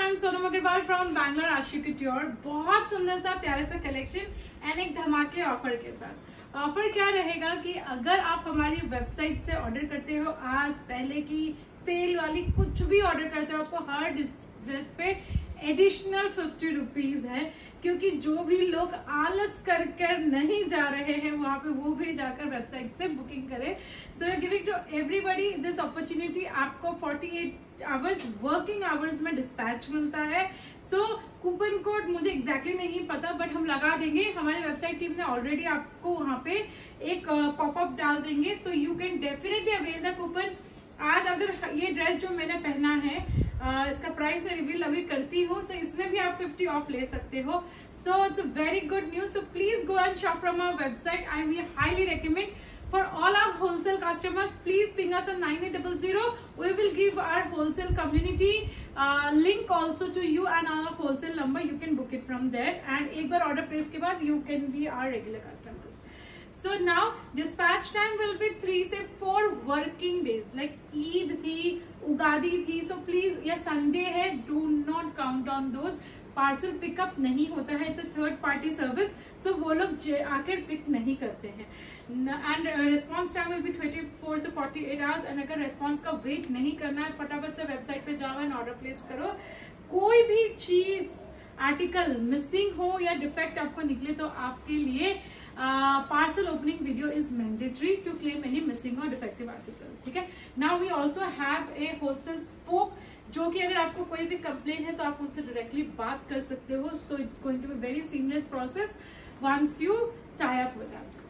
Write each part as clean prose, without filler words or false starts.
I'm Sonam Agarwal from Bangalore आशी couture। बहुत सुंदर सा प्यारा सा कलेक्शन एंड एक धमाके ऑफर के साथ। ऑफर क्या रहेगा कि अगर आप हमारी वेबसाइट से ऑर्डर करते हो, आज पहले की सेल वाली कुछ भी ऑर्डर करते हो, आपको हर ड्रेस पे एडिशनल 50 रुपीज है, क्योंकि जो भी लोग आलस कर नहीं जा रहे हैं वहां पे, वो भी जाकर वेबसाइट से बुकिंग करें। So giving to everybody this opportunity. आपको 48 आवर्स वर्किंग आवर्स में डिस्पैच मिलता है। सो कूपन कोड मुझे एग्जैक्टली नहीं पता, बट हम लगा देंगे। हमारी वेबसाइट टीम ने ऑलरेडी आपको वहां पे एक पॉपअप डाल देंगे, so you can definitely avail the coupon. आज अगर ये ड्रेस जो मैंने पहना है, इसका प्राइस रिवील अभी करती हूँ, तो इसमें भी आप 50 ऑफ ले सकते हो। So it's a very good news. So please go and shop from our website. I we highly recommend for all our wholesale customers, please ping us on 9800. We will give our wholesale community link also to you and our wholesale number. You can book it from there, and एक बार order place के बाद you can be our regular customers. So now dispatch time will be 3 से 4 working days. Like Eid थी, उगादी थी, so please या Sunday है, do not count on those. Parcel pickup नहीं होता है, it's a third party service, so वो लोग आकर पिक नहीं करते हैं। And response time will be 24 से 48 आवर्स। एंड अगर रिस्पांस का वेट नहीं करना है, फटाफट से वेबसाइट पे जाओ एंड ऑर्डर प्लेस करो। कोई भी चीज आर्टिकल मिसिंग हो या डिफेक्ट आपको निकले, तो आपके लिए parcel opening video is mandatory to claim any missing और डिफेक्टिव आर्टिकल। ठीक है। Now we also have a wholesale spoke, जो कि अगर आपको कोई भी कंप्लेन है तो आप उनसे डायरेक्टली बात कर सकते हो। So it's going to be very seamless process once you tie up with us.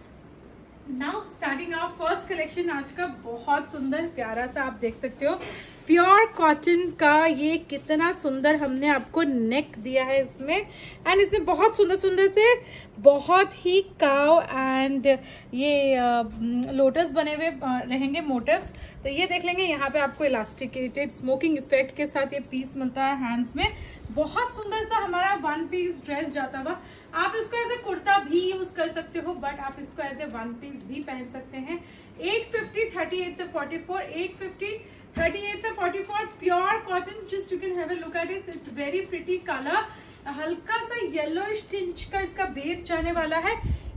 Now starting our first collection आज का, बहुत सुंदर प्यारा सा आप देख सकते हो, प्योर कॉटन का। ये कितना सुंदर हमने आपको नेक दिया है इसमें, एंड इसमें बहुत सुंदर सुंदर से बहुत ही काव एंड ये लोटस बने हुए रहेंगे मोटिव्स। तो ये देख लेंगे, यहाँ पे आपको इलास्टिकेटेड स्मोकिंग इफेक्ट के साथ ये पीस मिलता है हैंड्स में। बहुत सुंदर सा हमारा 1 पीस ड्रेस जाता हुआ। आप इसको एज ए कुर्ता भी यूज कर सकते हो, बट आप इसको एज ए 1 पीस भी पहन सकते हैं। 850 38 से 44, 850 38 से 44 pure cotton. Just you can have a look at it, it's very pretty colour. हल्का सा येलोइश टिंच का इसका बेस जाने वाला है।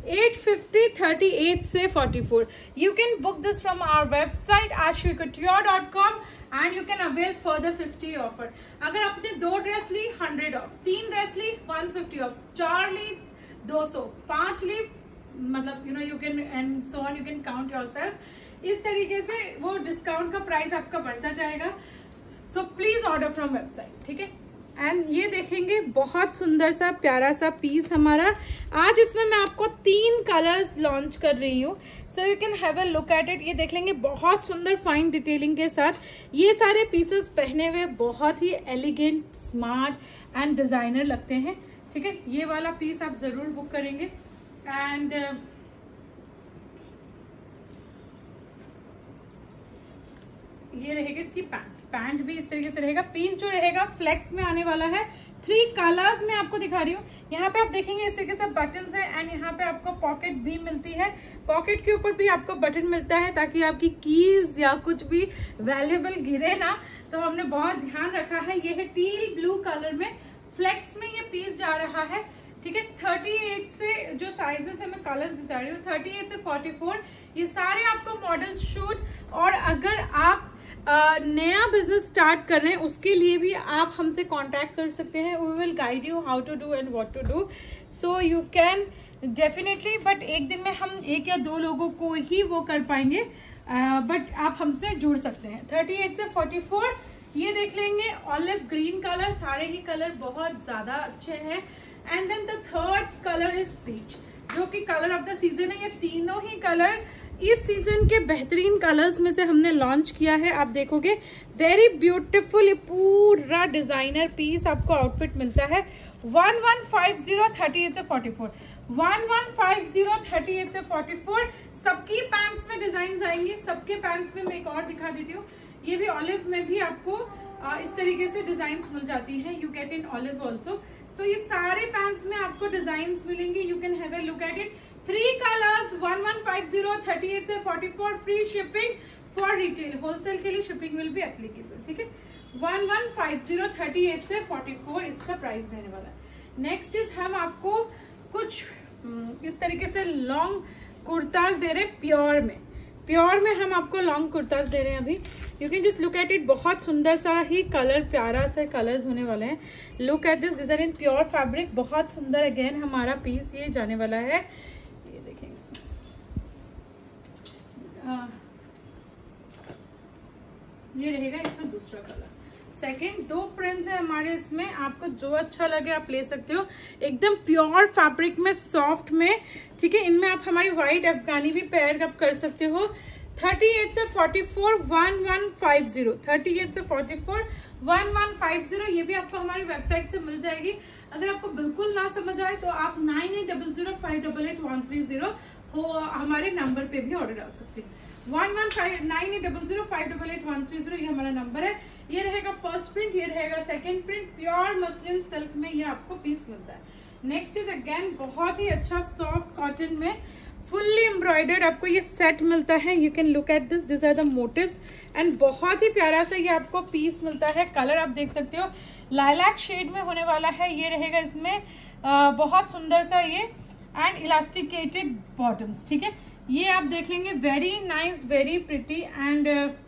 850 38 से 44। You can book this from our website ashicouture.com and you can avail further 50 offer. अगर आपने 2 ड्रेस ली 100 ऑफ, 3 ड्रेस ली 150 ऑफ, 4 ली 200, 5 ली मतलब you can and so on, you can count yourself। इस तरीके से वो डिस्काउंट का प्राइस आपका बढ़ता जाएगा। So please order from website. ठीक है। एंड ये देखेंगे बहुत सुंदर सा प्यारा सा पीस हमारा। आज इसमें मैं आपको 3 कलर्स लॉन्च कर रही हूँ, so you can have a look at it. ये देख लेंगे बहुत सुंदर फाइन डिटेलिंग के साथ। ये सारे पीसेस पहने हुए बहुत ही एलिगेंट, स्मार्ट एंड डिजाइनर लगते हैं। ठीक है। ये वाला पीस आप जरूर बुक करेंगे। एंड ये रहेगा इसकी पैंट भी इस तरीके से रहेगा। पीस जो रहेगा फ्लेक्स में आने वाला है। 3 कलर्स में आपको दिखा रही हूँ। यहाँ पे आप देखेंगे इस तरीके से बटन है, एंड यहाँ पे आपको पॉकेट भी मिलती है। पॉकेट के ऊपर भी आपको बटन मिलता है, ताकि आपकी कीज या कुछ भी वैल्यूएबल गिरे ना। तो हमने बहुत ध्यान रखा है। ये है टील ब्लू कलर में, फ्लेक्स में ये पीस जा रहा है। ठीक है। 38 से जो साइजेस है, मैं कलर्स बता रही हूँ, 38 से 44, ये सारे आपको मॉडल शूट। और अगर आप नया बिजनेस स्टार्ट कर रहे हैं, उसके लिए भी आप हमसे कांटेक्ट कर सकते हैं। We will guide you how to do and what to do. So you can definitely, but एक दिन में हम 1 या 2 लोगों को ही वो कर पाएंगे, बट आप हमसे जुड़ सकते हैं। 38 से 44 ये देख लेंगे, ऑलिव ग्रीन कलर। सारे ही कलर बहुत ज्यादा अच्छे हैं। And then the third colour is peach, जो कि कलर ऑफ द सीजन है। ये तीनों ही कलर इस सीजन के बेहतरीन कलर्स में से हमने लॉन्च किया है। आप देखोगे वेरी ब्यूटीफुल पूरा डिजाइनर पीस आपको आउटफिट मिलता है। 1150 38 से 44, 1150 38 से 44। सबकी पैंट्स में डिजाइन आएंगे। सबके पैंट्स में मैं एक और दिखा देती हूँ। ये भी ऑलिव में भी आपको इस तरीके से डिजाइन मिल जाती है। You get in olive also. So ये सारे पैंट्स में आपको डिजाइन मिलेंगे। You can have a look at it. 3 colours, 1150 38 से 44, free shipping for retail. Wholesale के लिए शिपिंग विल बी एप्लीकेबल। ठीक है। 1150 38 से 44 इसका प्राइस रहने वाला है। नेक्स्ट इज हम आपको कुछ इस तरीके से लॉन्ग कुर्ताज दे रहे हैं प्योर में हम आपको लॉन्ग कुर्ताज दे रहे हैं अभी। You can just look at it, बहुत सुंदर सा ही कलर, प्यारा सा कलर्स होने वाले हैं। Look at this, this are in pure fabric, बहुत सुंदर अगेन हमारा पीस ये जाने वाला है। ये देखेंगे ये रहेगा इसमें दूसरा कलर। सेकेंड 2 प्रिंट्स है हमारे इसमें, आपको जो अच्छा लगे आप ले सकते हो। एकदम प्योर फैब्रिक में, सॉफ्ट में, ठीक है। इनमें आप हमारी व्हाइट अफगानी भी पेयर अप कर सकते हो। 38 से 44 1150, 38 से 44 1150, ये भी आपको हमारी वेबसाइट से मिल जाएगी। अगर आपको बिल्कुल ना समझ आए तो आप 9800588130 हो हमारे नंबर पे भी ऑर्डर डाल सकते हैं। 9800588130 ये हमारा नंबर है। ये रहेगा फर्स्ट प्रिंट, ये रहेगा second print, pure muslin silk में ये आपको पीस मिलता है। नेक्स्ट इज अगेन बहुत ही अच्छा सॉफ्ट कॉटन में फुल्ली एम्ब्रॉयडर्ड आपको ये सेट मिलता है। You can look at this, this are the motifs and बहुत ही प्यारा सा ये आपको पीस मिलता है। कलर आप देख सकते हो लाइलैक शेड में होने वाला है। ये रहेगा इसमें बहुत सुंदर सा ये एंड इलास्टिकेटेड बॉटम्स, ठीक है। ये आप देख लेंगे, very nice, very pretty and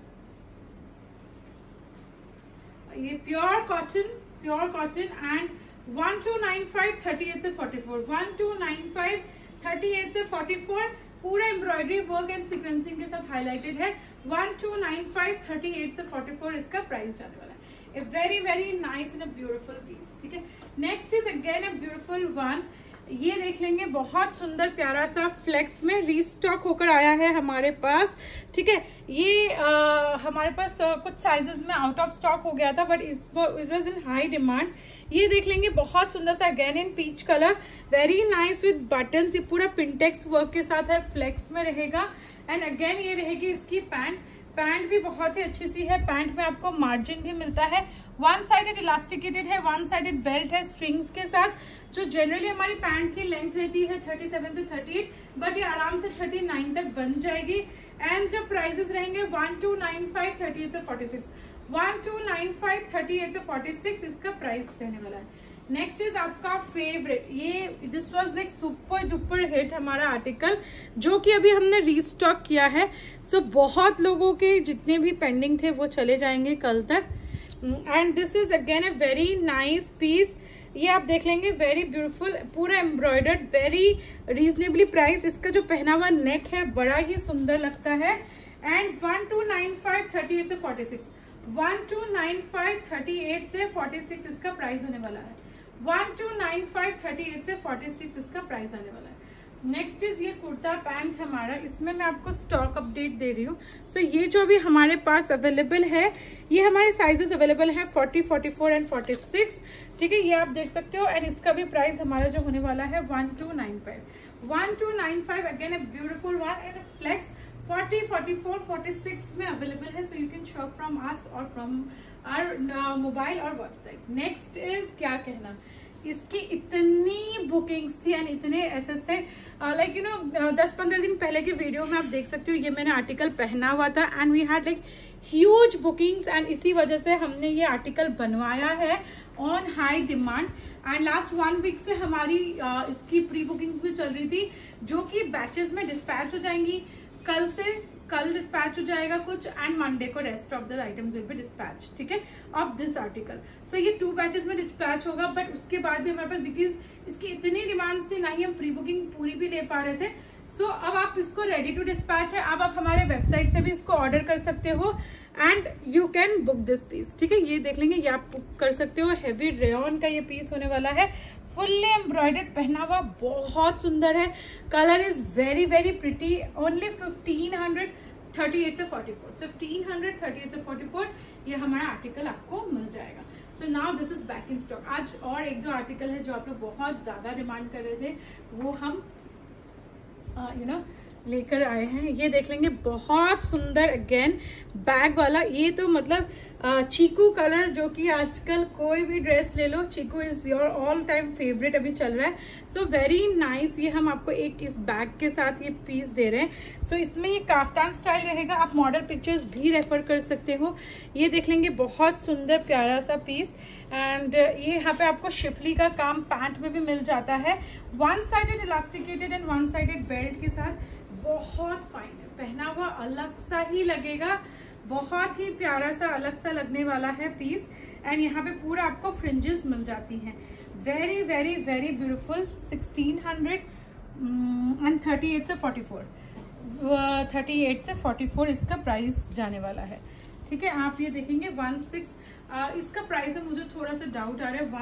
ये प्योर कॉटन एंड 1295 38 से 44, 1295 38 से 44 पूरा एम्ब्रॉयडरी वर्क एंड सीक्वेंसिंग के साथ हाईलाइटेड है। 1295 38 से 44 इसका प्राइस जाने वाला है। A very very nice and a beautiful piece, ठीक है। Next is again a beautiful one, ये देख लेंगे बहुत सुंदर प्यारा सा फ्लेक्स में रीस्टॉक होकर आया है हमारे पास, ठीक है। ये हमारे पास कुछ साइजेस में आउट ऑफ स्टॉक हो गया था but it was in high demand. ये देख लेंगे बहुत सुंदर सा again in peach colour, very nice with buttons, ये पूरा पिंटेक्स वर्क के साथ है, फ्लेक्स में रहेगा। एंड अगेन ये रहेगी इसकी पैंट भी बहुत ही अच्छी सी है। पैंट में आपको मार्जिन भी मिलता है, वन साइडेड इलास्टिकेटेड है, वन साइडेड बेल्ट है स्ट्रिंग्स के साथ। जो जनरली हमारी पैंट की लेंथ रहती है 37 से 38, बट ये आराम से 39 तक बन जाएगी। एंड जो प्राइसेस रहेंगे 1295 38 से 46, 1295 38 से 46 इसका प्राइस रहने वाला है। नेक्स्ट इज आपका फेवरेट, ये this was like super duper hit हमारा आर्टिकल, जो कि अभी हमने रीस्टॉक किया है। सो बहुत लोगों के जितने भी पेंडिंग थे वो चले जाएंगे कल तक। And this is again a very nice piece, ये आप देख लेंगे, वेरी ब्यूटीफुल, पूरा एम्ब्रॉयडर्ड, वेरी रीजनेबली प्राइस। इसका जो पहना हुआ नेक है बड़ा ही सुंदर लगता है। एंड 1295 38 से 46, 1295 38 से 46 इसका प्राइस होने वाला है। 1295 38 से 46 इसका प्राइस आने वाला है। नेक्स्ट इज ये कुर्ता पैंट हमारा, इसमें मैं आपको स्टॉक अपडेट दे रही हूँ। सो ये जो अभी हमारे पास अवेलेबल है, ये हमारे साइजेस अवेलेबल है 40, 44 एंड 46, ठीक है। ये आप देख सकते हो। एंड इसका भी प्राइस हमारा जो होने वाला है 1295 again a beautiful one and flex 40, 44, 46 में अवेलेबल है। So you can shop from us और फ्रॉम आवर मोबाइल और वेबसाइट। नेक्स्ट इज क्या कहना, इसकी इतनी बुकिंग्स थी एंड इतने एसेस थे, लाइक यू नो 10-15 दिन पहले की वीडियो में आप देख सकते हो, ये मैंने आर्टिकल पहना हुआ था and we had like huge bookings and इसी वजह से हमने ये आर्टिकल बनवाया है on high demand. And last 1 week से हमारी इसकी प्री बुकिंग्स भी चल रही थी, जो कि बैचेस में डिस्पैच हो जाएंगी। कल डिस्पैच हो जाएगा कुछ एंड मंडे को rest of the items will be dispatch, ठीक है, ऑफ दिस आर्टिकल। सो ये 2 बैचेस में डिस्पैच होगा, बट उसके बाद भी हमारे पास बिकॉज इसकी इतनी डिमांड थी, ना ही हम प्री बुकिंग पूरी भी ले पा रहे थे। सो अब आप इसको रेडी टू डिस्पैच है, अब आप हमारे वेबसाइट से भी इसको ऑर्डर कर सकते हो and you can book this piece, ठीक है। ये देख लेंगे, ये आप बुक कर सकते हो। हेवी रेयन का ये पीस होने वाला है, फुल्ली एम्ब्रॉयडर्ड पहना हुआ, बहुत सुंदर है। Colour is very very pretty. Only 1500 38 से 44, 1500 38 से 44 ये हमारा आर्टिकल आपको मिल जाएगा। So now this is back in stock. आज और 1-2 आर्टिकल है जो आप लोग बहुत ज्यादा डिमांड कर रहे थे, वो हम लेकर आए हैं। ये देख लेंगे, बहुत सुंदर अगेन बैग वाला। ये तो मतलब चीकू कलर, जो कि आजकल कोई भी ड्रेस ले लो, Chikoo is your all time favourite अभी चल रहा है। So very nice. ये हम आपको एक इस बैग के साथ ये पीस दे रहे हैं। सो इसमें ये काफ्तान स्टाइल रहेगा, आप मॉडल पिक्चर्स भी रेफर कर सकते हो। ये देख लेंगे, बहुत सुंदर प्यारा सा पीस। एंड ये यहाँ पे आपको शिफली का काम पैंट में भी मिल जाता है, one sided elasticated and one sided belt के साथ। बहुत फाइन है, पहना हुआ अलग सा ही लगेगा, बहुत ही प्यारा सा अलग सा लगने वाला है पीस। एंड यहाँ पे पूरा आपको फ्रिंजेस मिल जाती हैं। Very very very beautiful. 1600 and 38 से 44, 38 से 44 इसका प्राइस जाने वाला है। ठीक है, आप ये देखेंगे 16 इसका प्राइस है, मुझे थोड़ा सा डाउट आ रहा है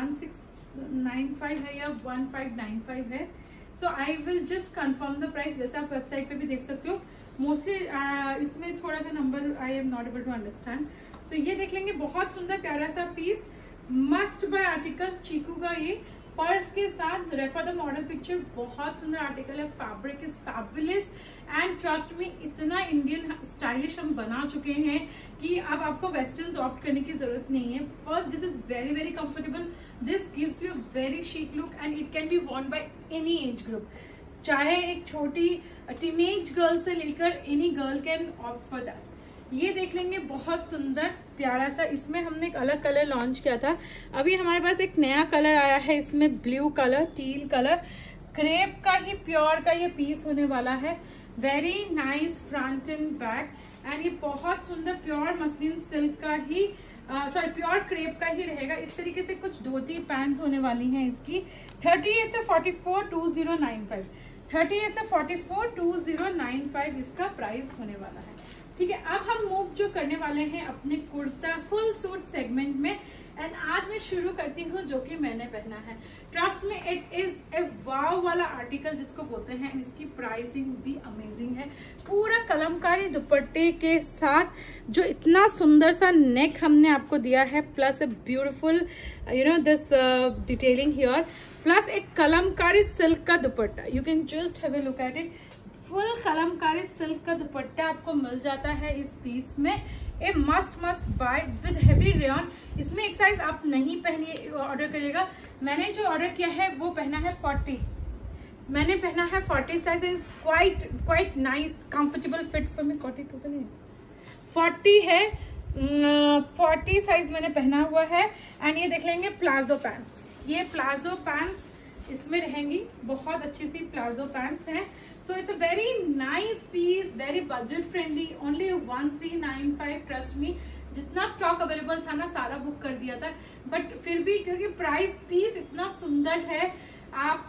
1695 है या 1595 है। So I will just confirm the price. वैसे आप वेबसाइट पे भी देख सकते हो, मोस्टली इसमें थोड़ा सा number I am not able to understand. So ये देख लेंगे, बहुत सुंदर प्यारा सा piece, must buy article Chikoo का। ये पर्स के साथ रेफर द मॉडल पिक्चर, बहुत सुंदर आर्टिकल है। Fabric is fabulous and trust me, इतना इंडियन स्टाइलिश हम बना चुके हैं कि अब आपको वेस्टर्न ऑप्ट करने की जरूरत नहीं है। First, this is very very comfortable, this gives you very chic look and it can be worn by any age group, चाहे एक छोटी टीनेज गर्ल से लेकर any girl can opt for that. ये देख लेंगे, बहुत सुंदर प्यारा सा। इसमें हमने एक अलग कलर लॉन्च किया था, अभी हमारे पास एक नया कलर आया है इसमें, blue colour, teal colour. Crepe का ही प्योर का ये पीस होने वाला है। Very nice front and back. And ये बहुत सुंदर प्योर मसलिन सिल्क का ही प्योर क्रेप का ही रहेगा। इस तरीके से कुछ धोती पैंट्स होने वाली हैं इसकी। 38 से 44 2095, 38 से 44 2095 इसका प्राइस होने वाला है। ठीक है, अब हम मूव जो करने वाले हैं अपने कुर्ता फुल सूट सेगमेंट में। एंड आज मैं शुरू करती हूँ जो कि मैंने पहना है। ट्रस्ट में इट इज ए वाव वाला आर्टिकल जिसको बोलते हैं। इसकी प्राइसिंग भी अमेजिंग है, पूरा कलमकारी दुपट्टे के साथ, जो इतना सुंदर सा नेक हमने आपको दिया है, plus a beautiful this detailing here, plus एक कलमकारी सिल्क का dupatta. You can just have a look at it. Full Kalamkari silk का दुपट्टा आपको मिल जाता है इस पीस में। A must buy with heavy rayon. इसमें एक साइज आप नहीं पहनिए, ऑर्डर करिएगा। मैंने जो ऑर्डर किया है वो पहना है 40, मैंने पहना है 40 size and quite nice comfortable fit for me. 42 तो नहीं, 40 है, 40 साइज मैंने पहना हुआ है। एंड ये देख लेंगे प्लाजो पैंट्स, ये प्लाजो पैंट्स इसमें रहेंगी, बहुत अच्छी सी प्लाजो पैंट्स हैं। So it's a very nice piece, very budget friendly, only 1395। Trust me, जितना स्टॉक अवेलेबल था ना सारा बुक कर दिया था, बट फिर भी क्योंकि प्राइस पीस इतना सुंदर है, आप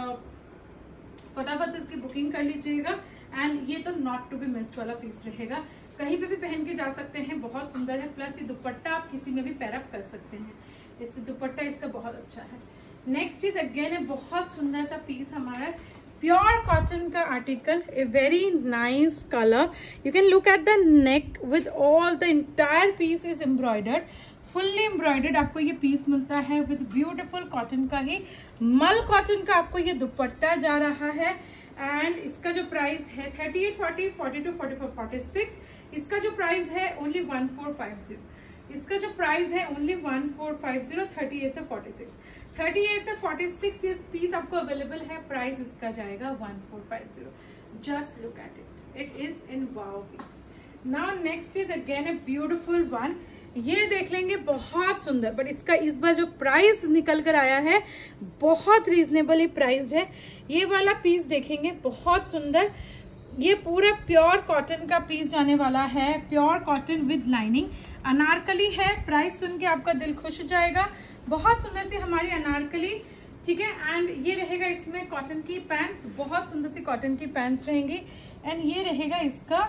फटाफट से इसकी बुकिंग कर लीजिएगा। एंड ये तो नॉट टू बी मिस्ड वाला पीस रहेगा, कहीं पे भी पहन के जा सकते हैं, बहुत सुंदर है। प्लस ये दुपट्टा आप किसी में भी पैरअप कर सकते हैं, इससे दुपट्टा इसका बहुत अच्छा है। नेक्स्ट इज अगेन है बहुत सुंदर सा पीस हमारा, प्योर कॉटन का article, a very nice colour. You can look at the neck with all the entire piece is embroidered, fully embroidered आपको ये पीस मिलता है विद ब्यूटीफुल कॉटन का ही मल कॉटन का आपको ये दुपट्टा जा रहा है। एंड इसका जो प्राइस है 38, 40, 42, 44, 46, इसका जो प्राइस है ओनली 1450, इसका जो प्राइस है ओनली 1450। 38 से 46, 38 से 46 ये पीस आपको अवेलेबल है, प्राइस इसका जाएगा 1450। Just look at it, it is in wow piece. Now next is again a beautiful one. ये देख लेंगे, बहुत सुंदर, बट इसका इस बार जो प्राइस निकल कर आया है बहुत रीजनेबली प्राइस्ड है। ये वाला पीस देखेंगे, बहुत सुंदर, ये पूरा प्योर कॉटन का पीस जाने वाला है, pure cotton with lining, Anarkali है। प्राइस सुन के आपका दिल खुश हो जाएगा, बहुत सुंदर सी हमारी अनारकली। ठीक है, एंड ये रहेगा इसमें कॉटन की पैंट्स, बहुत सुंदर सी कॉटन की पैंट्स रहेंगी। एंड ये रहेगा इसका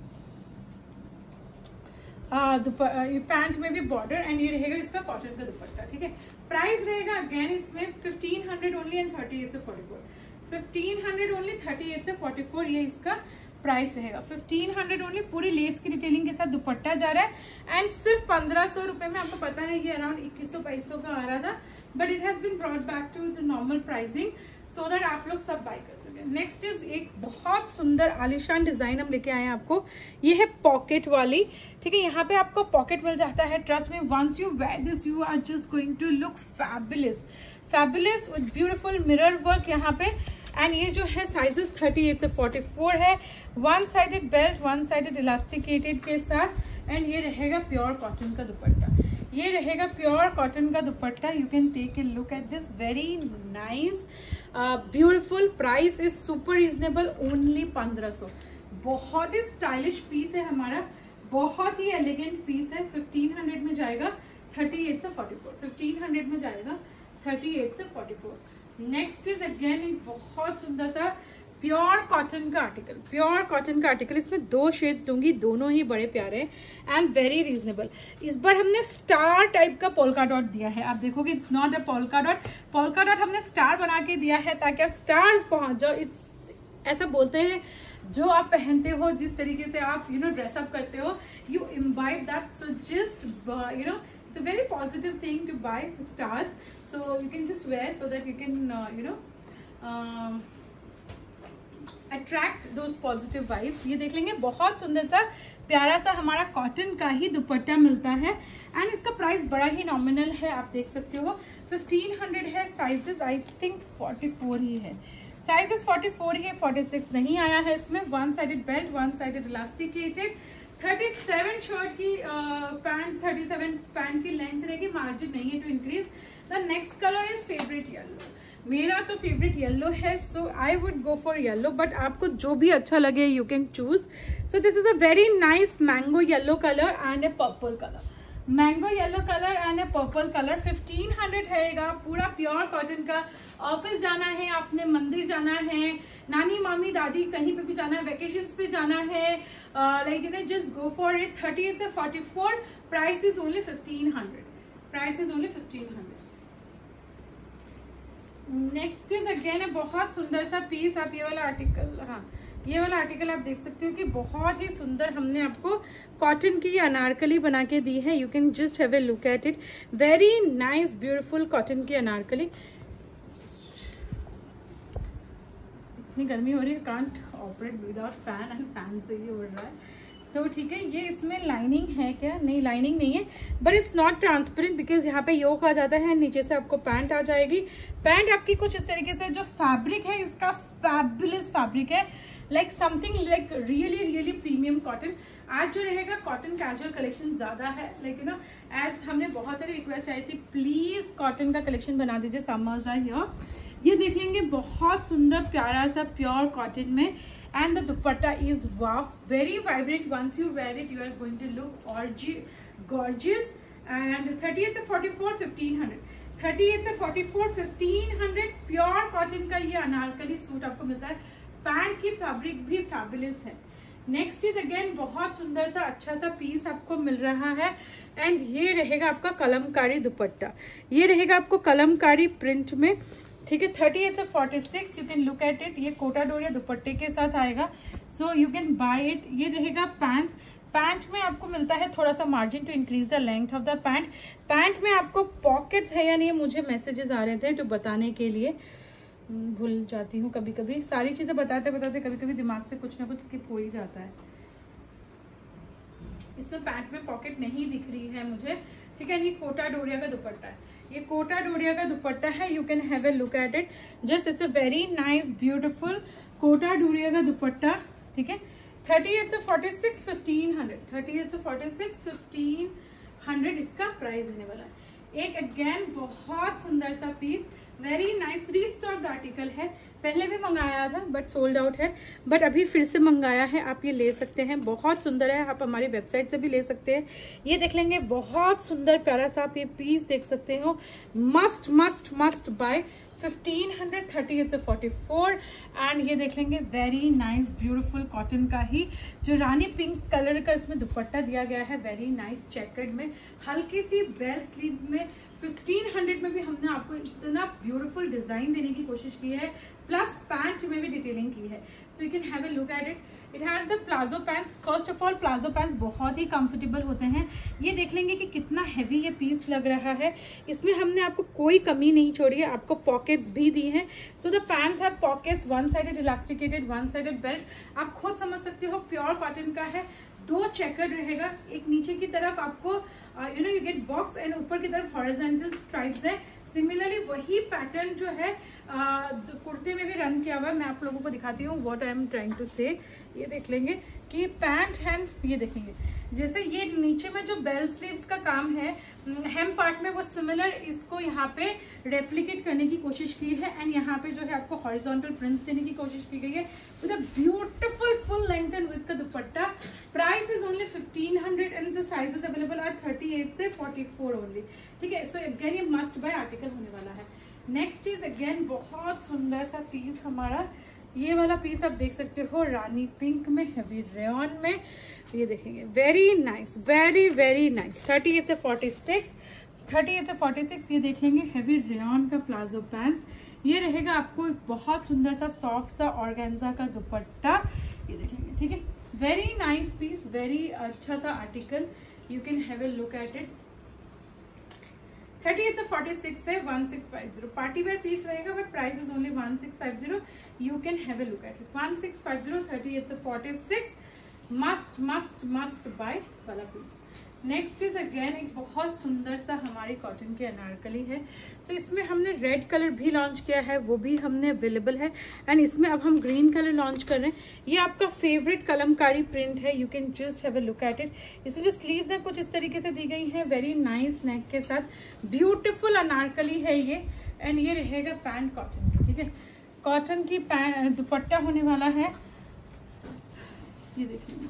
पैंट में भी बॉर्डर, एंड ये रहेगा इसका कॉटन का दुपट्टा। ठीक है, प्राइस रहेगा अगेन इसमें 1500 ओनली एंड 38 से 44, 1500 ओनली, 38 से 44 ये इसका प्राइस रहेगा। 1500 ओनली, पूरी लेस की डिटेलिंग के साथ दुपट्टा जा रहा है। एंड सिर्फ 1500 रुपए में, आपको पता है ये अराउंड 2100-2200 का आ रहा था, but it has been brought back to the normal pricing. So that आप लोग सब बाय कर सकें। नेक्स्ट इज एक बहुत सुंदर आलिशान डिजाइन हम लेके आए हैं आपको। ये है पॉकेट वाली, ठीक है। यहाँ पे आपको पॉकेट मिल जाता है। Trust me, once you wear this you are just going to look fabulous fabulous with beautiful mirror work यहाँ पे। एंड ये जो है साइजेस 38 से 44 है। One sided belt, one sided elasticated के साथ। एंड ये रहेगा प्योर कॉटन का दुपट्टा। ये रहेगा प्योर कॉटन का dupatta. You can take a look at this, very nice beautiful. Price is super reasonable, only 1500। बहुत ही स्टाइलिश पीस है हमारा, बहुत ही एलिगेंट पीस है। 1500 में जाएगा 38 से 44, 1500 में जाएगा 38 से 44। नेक्स्ट इज अगेन एक बहुत सुंदर सा प्योर कॉटन का आर्टिकल, प्योर कॉटन का आर्टिकल। इसमें 2 शेड्स दूंगी, दोनों ही बड़े प्यारे एंड वेरी रीजनेबल। इस बार हमने स्टार टाइप का पोल्का डॉट दिया है। आप देखोगे it's not a polka dot, polka dot हमने स्टार बना के दिया है ताकि आप स्टार्स पहुंच जाओ। ऐसा बोलते हैं जो आप पहनते हो, जिस तरीके से आप ड्रेसअप करते हो, you imbibe that. So just it's a very positive thing to buy stars, so you can just wear so that you can attract those positive vibes। ये देख लेंगे, बहुत सुंदर सा प्यारा सा हमारा कॉटन का ही दुपट्टा मिलता है। एंड इसका प्राइस बड़ा ही नॉमिनल है, आप देख सकते हो 1500 है। साइजेस आई थिंक 44 ही है, साइजेस 44 ही है, 46 नहीं आया है इसमें। One sided belt, one sided elasticated. 37 shirt की पैंट, 37 पैंट की लेंथ रहेगी, मार्जिन नहीं है to increase. The next colour is favourite yellow. मेरा तो फेवरेट येलो है, so I would go for yellow, but आपको जो भी अच्छा लगे you can choose. So this is a very nice mango yellow colour and a purple colour, mango yellow colour and a purple colour. 1500 रहेगा, पूरा pure cotton का। Office जाना है, आपने मंदिर जाना है, नानी मामी दादी कहीं पे भी जाना है, वेकेशंस पे जाना है, like just go for it. 38 से 44, price is only 1500, price is only 1500। Next is again बहुत सुंदर सा पीस। आप ये वाला आर्टिकल, हाँ ये वाला आर्टिकल आप देख सकते हो कि बहुत ही सुंदर हमने आपको कॉटन की अनारकली बना के दी है। You can just have a look at it, very nice beautiful cotton की अनारकली। इतनी गर्मी हो रही है, can't operate without fan, and fan से ही उड़ रहा है। तो ठीक है, ये इसमें लाइनिंग है क्या? नहीं, लाइनिंग नहीं है, but it's not transparent because यहाँ पे योक आ जाता है, नीचे से आपको पैंट आ जाएगी। पैंट आपकी कुछ इस तरीके से, जो फैब्रिक है इसका फैबुलस फैब्रिक है, like something like really really premium cotton. आज जो रहेगा कॉटन कैजुअल कलेक्शन ज्यादा है, लाइक एज हमने बहुत सारी रिक्वेस्ट आई थी, प्लीज कॉटन का कलेक्शन बना दीजिए, समर्स आर हियर। ये देख लेंगे, बहुत सुंदर प्यारा सा प्योर कॉटन में। And the dupatta is wow, very vibrant. Once you wear it you are going to look gorgeous. And 38 से 44 1500, 38 से 44 1500। प्योर कॉटन का ये अनारकली सूट आपको मिलता है। पैंट की फैब्रिक भी फैबुलस है। नेक्स्ट इज अगेन बहुत सुंदर सा अच्छा सा पीस आपको मिल रहा है। एंड ये रहेगा आपका कलमकारी दुपट्टा, ये रहेगा आपको कलमकारी प्रिंट में, ठीक है। 38 से 46 you can look at it. ये कोटा डोरिया दुपट्टे के साथ आएगा, so you can buy it. ये रहेगा पैंट, पैंट में आपको मिलता है थोड़ा सा margin to increase the length of the pant. Pant में आपको पॉकेट्स है या नहीं, मुझे मैसेजेस आ रहे थे जो बताने के लिए, भूल जाती हूँ कभी कभी, सारी चीजें बताते बताते कभी कभी दिमाग से कुछ ना कुछ स्किप हो ही जाता है। इसमें पैंट में पॉकेट नहीं दिख रही है मुझे, ठीक है। ये कोटा डोरिया का दुपट्टा है, ये कोटा डोरिया का दुपट्टा है। You can have a look at it, just it's a very nice beautiful Kota Doria का दुपट्टा, ठीक है। 38 से 46 1500, 38 से 46 1500 इसका प्राइस होने वाला है। एक अगेन बहुत सुंदर सा piece, very nice restocked article है। पहले भी मंगाया था बट सोल्ड आउट है, बट अभी फिर से मंगाया है। आप ये ले सकते हैं, बहुत सुंदर है। आप हमारी वेबसाइट से भी ले सकते हैं। ये देख लेंगे, बहुत सुंदर प्यारा सा आप ये पीस देख सकते हो। Must must must bye. 1500, 38 से 44। एंड ये देख लेंगे, वेरी नाइस ब्यूटीफुल कॉटन का ही जो रानी पिंक कलर का इसमें दुपट्टा दिया गया है, वेरी नाइस चेकर्ड में, हल्की सी बेल स्लीव्स में। 1500 में भी हमने आपको इतना ब्यूटीफुल डिजाइन देने की कोशिश की है, प्लस पैंट में भी डिटेलिंग की है. So you can have a look at it. It had the palazzo pants. First of all palazzo pants बहुत ही कंफर्टेबल होते हैं. ये देख लेंगे कि कितना हैवी ये पीस लग रहा है. इसमें हमने आपको कोई कमी नहीं छोड़ी है, आपको पॉकेट्स भी दी हैं. So the pants have pockets, one sided elasticated, one sided belt. आप खुद समझ सकते हो प्योर कॉटन का है. 2 चेकर्ड रहेगा, एक नीचे की तरफ आपको यू गेट बॉक्स एंड ऊपर की तरफ हॉरिजॉन्टल स्ट्राइप्स है. सिमिलरली वही पैटर्न जो है कुर्ते में भी रन किया हुआ है. मैं आप लोगों को दिखाती हूँ what I am trying to say. ये देख लेंगे कि पैंट हैंड, ये देखेंगे जैसे ये नीचे में जो बेल स्लीव्स का काम है हेम पार्ट में, वो सिमिलर इसको यहाँ पे रेप्लिकेट करने की कोशिश की है. एंड यहाँ पे जो है आपको हॉरिजॉन्टल प्रिंट्स देने की कोशिश की गई है with a beautiful full length and with का dupatta. Price is only 1500 and the sizes available are 38 से 44 ओनली. ठीक है. सो अगेन ये मस्ट बाय आर्टिकल होने वाला है. नेक्स्ट इज अगेन बहुत सुंदर सा पीस हमारा. ये वाला पीस आप देख सकते हो रानी पिंक में, हेवी रेयन में. ये देखेंगे very nice, very very nice. 38 से 46, 38 से 46. ये देखेंगे हेवी रेयन का प्लाजो पैंट्स. ये रहेगा आपको बहुत सुंदर सा सॉफ्ट सा ऑर्गेन्जा का दुपट्टा. ये देखेंगे. ठीक है. वेरी नाइस पीस, वेरी अच्छा सा article. You can have a look at it. 38 से 46 से 1650. पार्टी वेयर पीस रहेगा but price is only 1650. You can have a look at it. 1650, 38 से 46. मस्ट मस्ट मस्ट बाय वाला पीस. नेक्स्ट इज अगेन एक बहुत सुंदर सा हमारी कॉटन की अनारकली है. सो इसमें हमने रेड कलर भी लॉन्च किया है, वो भी हमने अवेलेबल है. एंड इसमें अब हम ग्रीन कलर लॉन्च कर रहे हैं. ये आपका फेवरेट कलमकारी प्रिंट है. You can just have a look at it. इसमें जो स्लीव्स है कुछ इस तरीके से दी गई है, वेरी नाइस नेक के साथ. ब्यूटिफुल अनारकली है ये. एंड ये रहेगा पैंट कॉटन की. ठीक है. कॉटन की दुपट्टा होने वाला है. ये देखिए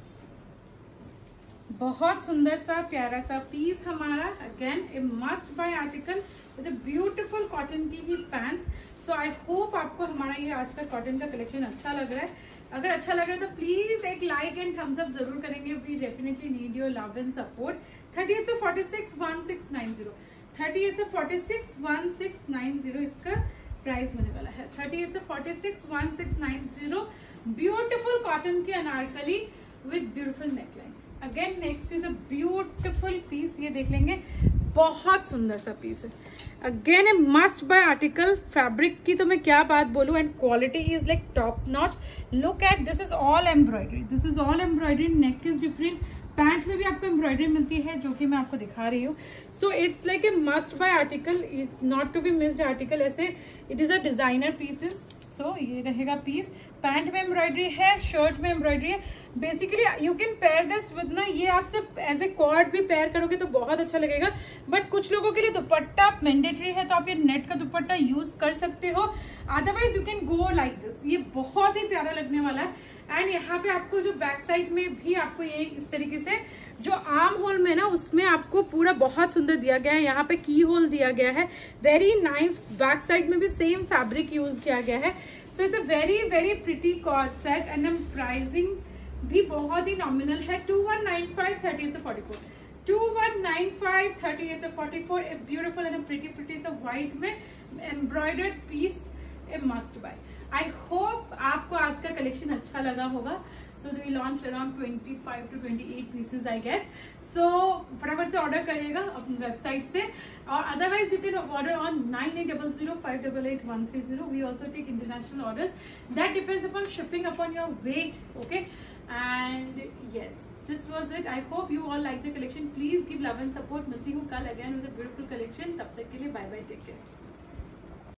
बहुत सुंदर सा प्यारा सा पीस हमारा. Again a must buy article with beautiful cotton की ही पैंट्स. सो आई होप आपको हमारा ये आज का कॉटन का कलेक्शन अच्छा लग रहा है. अगर अच्छा लग रहा है तो प्लीज एक लाइक एंड थम्स अप जरूर करेंगे. We definitely need your love and support. 38 से 46 1690. 38 से 46 1690 इसका प्राइस होने वाला है. 38 से 46 1690. ब्यूटीफुल कॉटन की Anarkali with beautiful neckline. Again next is a beautiful piece. ये देख लेंगे बहुत सुंदर सा पीस है. Again a must buy article. Fabric की तो मैं क्या बात बोलूं. And quality is like top notch. Look at this is all embroidery. This is all embroidery. Neck is different. Pant में भी आपको एम्ब्रॉयडरी मिलती है जो कि मैं आपको दिखा रही हूँ. So it's like a must buy article, not to be missed article. ऐसे it is a designer pieces. So ये रहेगा पीस. पैंट में एम्ब्रॉयडरी है, शर्ट में एम्ब्रॉयडरी है. Basically you can pair this with ना, ये आप सिर्फ एज ए कॉर्ड भी पेयर करोगे तो बहुत अच्छा लगेगा. बट कुछ लोगों के लिए दुपट्टा मैंडेटरी है तो आप ये नेट का दुपट्टा यूज कर सकते हो. Otherwise you can go like this. ये बहुत ही प्यारा लगने वाला है. एंड यहाँ पे आपको जो बैक साइड में भी आपको ये इस तरीके से जो आर्म होल में ना उसमें आपको पूरा बहुत सुंदर दिया गया है. यहाँ पे की होल दिया गया है. Very nice. बैक साइड में भी सेम फैब्रिक यूज किया गया है. So it's a very very pretty cord set. And pricing भी बहुत ही नॉमिनल है. 2195 38 से 44. 2195 38 से 44. ए ब्यूटीफुल एंड प्रिटी सा व्हाइट में embroidered piece. A must buy. I hope आपको आज का कलेक्शन अच्छा लगा होगा. So we launch around 25 to 28 pieces I guess. So फटाफट से ऑर्डर करिएगा अपनी वेबसाइट से. और otherwise you can order on 9800588130. We also take international orders. That depends upon shipping upon your weight. Okay. And yes, this was it. I hope you all like the collection. Please give love and support. मिलती हूँ कल again with a beautiful collection. तब तक के लिए bye bye. Take care.